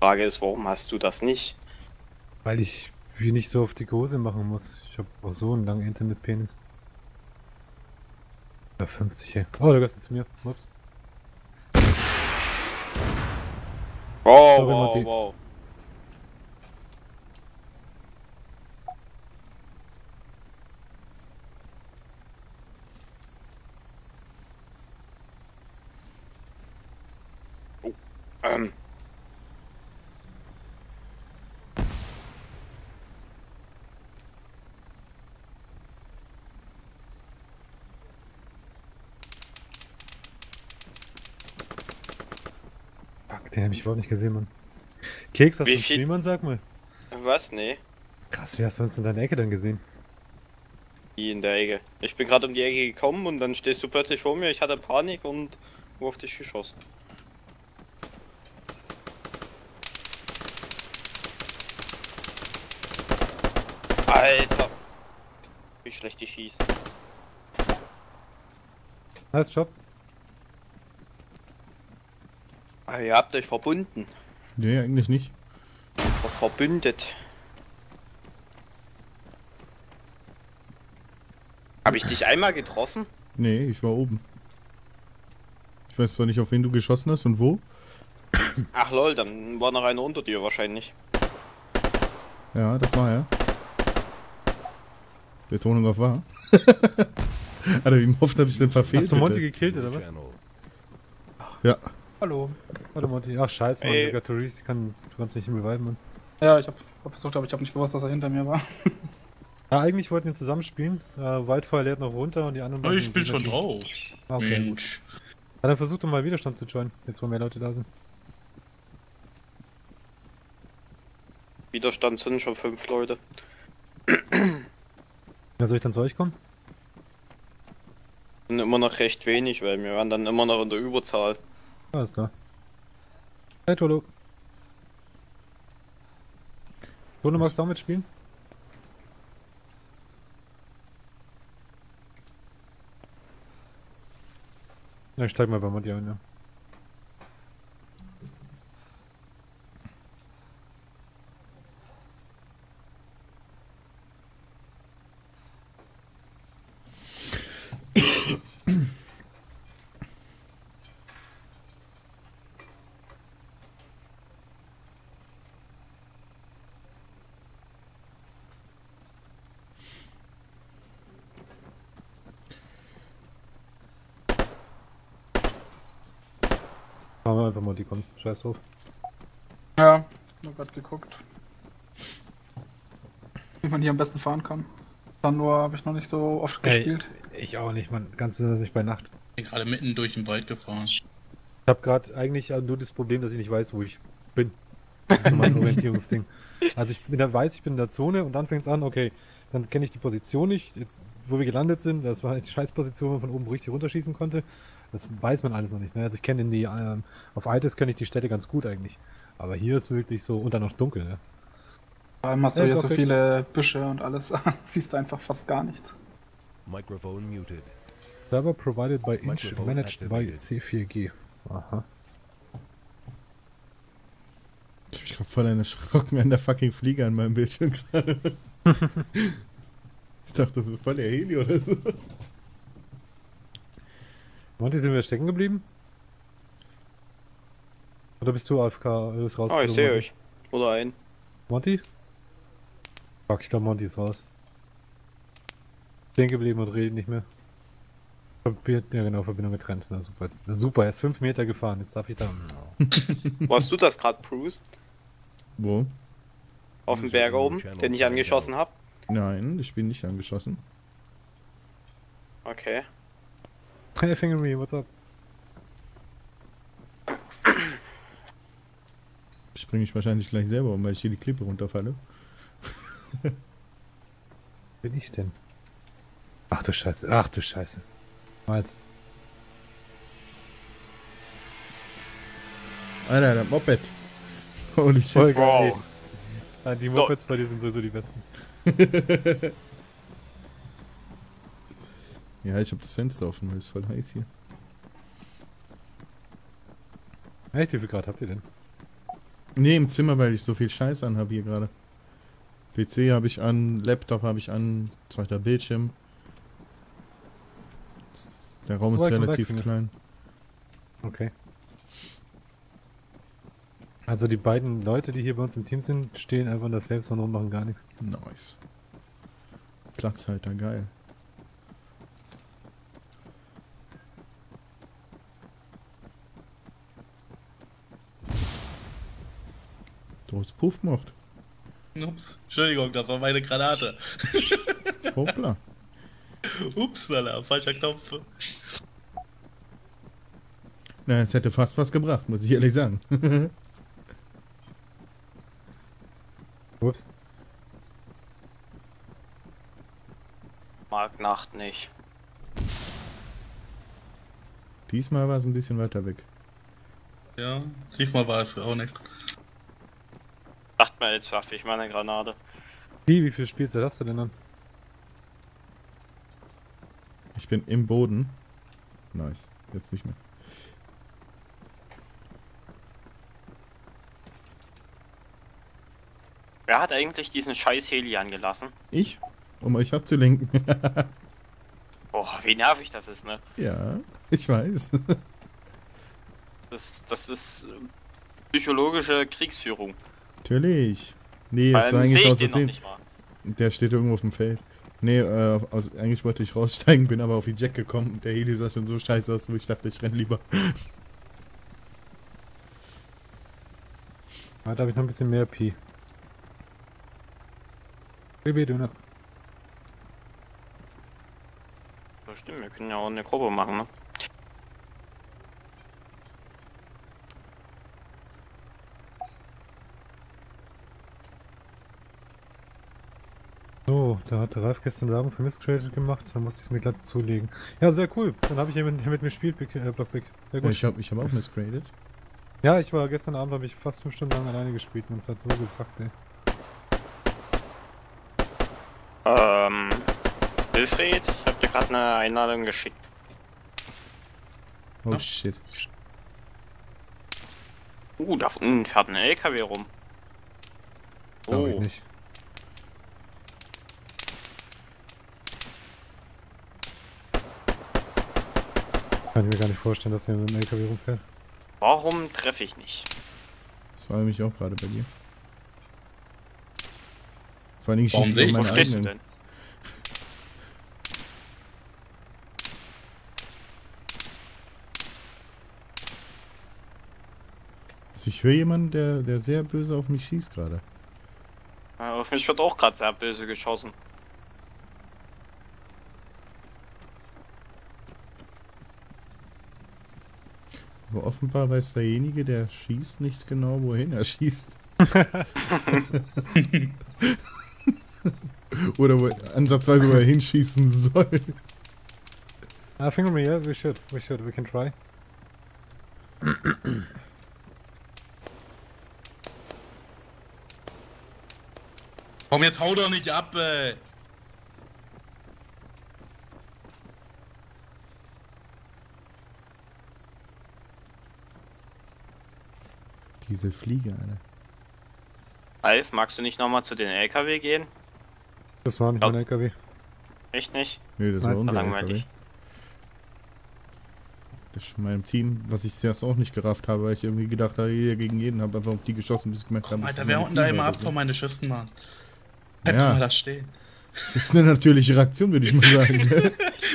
Frage ist, warum hast du das nicht? Weil ich wie nicht so auf die Hose machen muss. Ich habe auch so einen langen Internetpenis. Ja, 50, ey. Oh, da gehst du zu mir. Ups. Wow, Sorry, wow, Monty. wow. Oh, Fuck, den hab ich überhaupt nicht gesehen, Mann. Keks, hast du Wie einen viel? Stream an, sag mal? Was? Nee, Krass, wie hast du uns in deiner Ecke dann gesehen? die in der Ecke. Ich bin gerade um die Ecke gekommen und dann stehst du plötzlich vor mir. Ich hatte Panik und wurde auf dich geschossen. Alter, wie schlecht die schießt. Nice Job. Aber ihr habt euch verbunden. Nee, eigentlich nicht. Verbündet. Habe ich dich einmal getroffen? Nee, ich war oben. Ich weiß zwar nicht, auf wen du geschossen hast und wo. Ach lol, dann war noch einer unter dir wahrscheinlich. Ja, das war er. Betonung auf war. Alter, wie oft habe ich denn verfehlt? Hast du Monty bitte? gekillt, oder was? Ja. Hallo. Warte, Monty. Ach, scheiße, Mann. Ey. Negatories, du kannst nicht reviven, Mann. Ja, ich hab versucht, aber ich habe nicht gewusst, dass er hinter mir war. Ja, eigentlich wollten wir zusammen spielen. Wildfire lädt noch runter und die anderen Oh, beiden ich bin schon Gegner- drauf. Okay, gut. Mensch. Ja, dann versuch doch mal Widerstand zu joinen, jetzt wo mehr Leute da sind. Widerstand sind schon 5 Leute. Ja, soll ich dann zu euch kommen? Sind immer noch recht wenig, weil wir waren dann immer noch in der Überzahl. Alles klar. Hey, Tolo. Tolo, magst du auch mitspielen? Ja, ich steig mal bei Monty ein, ja. Machen wir einfach Monty kommen. Scheiß drauf. Ja, nur gerade geguckt. Wie man hier am besten fahren kann. Dann nur habe ich noch nicht so oft gespielt. Ich auch nicht, man. Ganz besonders nicht bei Nacht. Ich bin gerade mitten durch den Wald gefahren. Ich habe gerade eigentlich nur das Problem, dass ich nicht weiß, wo ich bin. Das ist so mein Orientierungsding. Also ich bin in der Zone und dann fängt es an, okay, dann kenne ich die Position nicht. Jetzt, wo wir gelandet sind, das war halt die Scheißposition, wo man von oben richtig runterschießen konnte. Das weiß man alles noch nicht. Ne? Also ich kenne auf Altes kenne ich die Städte ganz gut eigentlich. Aber hier ist wirklich so, und dann noch dunkel. Ne? Vor allem hast du Ja, hier doch, so viele Büsche und alles. Siehst du einfach fast gar nichts. Microphone muted. Server provided by Inch, Microphone managed by activated. C4G. Aha. Ich bin gerade voll erschrocken an der fucking Fliege an meinem Bildschirm gerade. Ich dachte, das ist voll der Heli oder so. Monty, sind wir stecken geblieben? Oder bist du AFK? Ist raus? Oh, ich sehe euch. Oder ein. Monty? Fuck, ich glaube Monty ist raus. Stehen geblieben und reden nicht mehr. Ja genau, Verbindung getrennt. Na super. Na, super, er ist 5 Meter gefahren. Jetzt darf ich da. Warst du das gerade, Bruce? Wo? Auf dem Berg oben, den ich angeschossen habe? Nein, ich bin nicht angeschossen. Okay. Hey Fingery, what's up? Springe ich wahrscheinlich gleich selber um, weil ich hier die Klippe runterfalle. Wer bin ich denn? Ach du Scheiße, ach du Scheiße. Malz. Alter, der Moped. Holy shit. Voll geil. Wow. Ah, die Mopeds bei dir sind sowieso die besten. Ja, ich habe das Fenster offen, weil es voll heiß hier. Echt, wie viel Grad habt ihr denn? Nee, im Zimmer, weil ich so viel Scheiß anhabe hier gerade. PC habe ich an, Laptop habe ich an, zweiter Bildschirm. Der Raum ist Welcome relativ back, klein. Okay. Also die beiden Leute, die hier bei uns im Team sind, stehen einfach in der Safe Zone und machen gar nichts. Nice. Platzhalter, geil. Du hast Puff gemacht. Ups, Entschuldigung, das war meine Granate. Hoppla. Ups, Lala, falscher Knopf. Na, es hätte fast was gebracht, muss ich ehrlich sagen. Ups. Mag Nacht nicht. Diesmal war es ein bisschen weiter weg. Ja, diesmal war es auch nicht. Dachte mir, jetzt werfe ich meine Granate. Wie viel Spielzeit hast du denn dann? Ich bin im Boden. Nice. Jetzt nicht mehr. Wer hat eigentlich diesen scheiß Heli angelassen? Ich? Um euch abzulenken. Boah, wie nervig das ist, ne? Ja, ich weiß. Das ist psychologische Kriegsführung. Natürlich. Nee, das war Sehe eigentlich ich aus den noch Versehen. nicht mal. Der steht irgendwo auf dem Feld. Nee, eigentlich wollte ich raussteigen, bin aber auf die Jack gekommen. Der Heli sah schon so scheiße aus, wo ich dachte, ich renn lieber. Ah, da habe ich noch ein bisschen mehr Pi. Baby Döner. So, stimmt, wir können ja auch eine Gruppe machen, ne? So, da hat der Ralf gestern Werbung für Miscreated gemacht, dann musste ich es mir glatt zulegen. Ja, sehr cool. Dann habe ich jemanden, der mit mir spielt, Blockpick. Sehr gut. Ich hab auch misgraded. Ja, ich war gestern Abend, habe ich fast 5 Stunden lang alleine gespielt und es hat so gesackt, ey. Wilfried, ich hab dir gerade eine Einladung geschickt. Oh Ja. shit. Da unten fährt ein LKW rum. Glaube ich Oh, nicht. Kann ich mir gar nicht vorstellen, dass er mit dem LKW rumfährt. warum treffe ich nicht? Das war nämlich auch gerade bei dir. Vor allen Dingen Warum schieße sehe ich ich- auf Wo meine stehst du eigenen. denn? Also ich höre jemanden, der sehr böse auf mich schießt gerade. Auf mich wird auch gerade sehr böse geschossen. Aber offenbar weiß derjenige, der schießt, nicht genau, wohin er schießt. Oder ansatzweise, wo er hinschießen soll. I think yeah, we can try. Komm, jetzt hau doch nicht ab, ey. Diese Fliege, Alter. Alf, magst du nicht nochmal zu den LKW gehen? Das war nicht Ja. mein LKW. Echt nicht? Nee, das Nein, war unser langweilig. LKW. Das ist von meinem Team, was ich zuerst auch nicht gerafft habe, weil ich irgendwie gedacht habe, jeder gegen jeden, habe einfach auf die geschossen, bis ich gemerkt habe, Komm, das Alter, ist wer meine unten da immer ab Teamleute von sind. meine Schüssen, Mann. Bleib Ja. doch mal da stehen. Das ist eine natürliche Reaktion, würde ich mal sagen. Ne?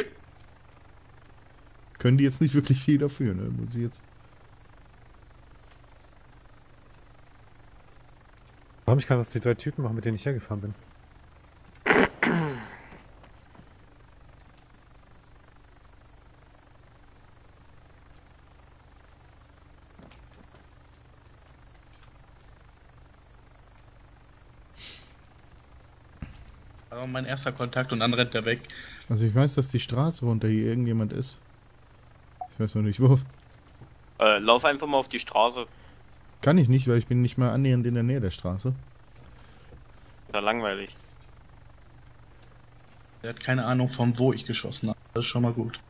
Können die jetzt nicht wirklich viel dafür, ne? Muss ich jetzt. Warum ich kann das die 3 Typen machen, mit denen ich hergefahren bin. Das war mein erster Kontakt und dann rennt er weg. Also ich weiß, dass die Straße runter hier irgendjemand ist. Ich weiß noch nicht wo. Lauf einfach mal auf die Straße. Kann ich nicht, weil ich bin nicht mal annähernd in der Nähe der Straße. Ja, langweilig. Der hat keine Ahnung, von wo ich geschossen habe. Das ist schon mal gut.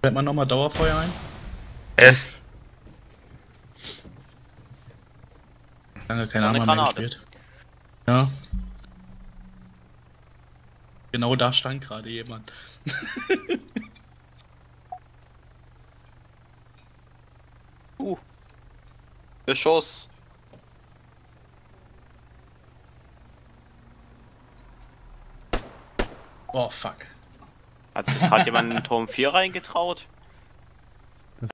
Fällt man nochmal Dauerfeuer ein? F. Lange keine Eine Arme mehr Granate. gespielt. Ja. Genau da stand gerade jemand. Beschuss. Oh fuck. Hat sich gerade jemand in den Turm 4 reingetraut?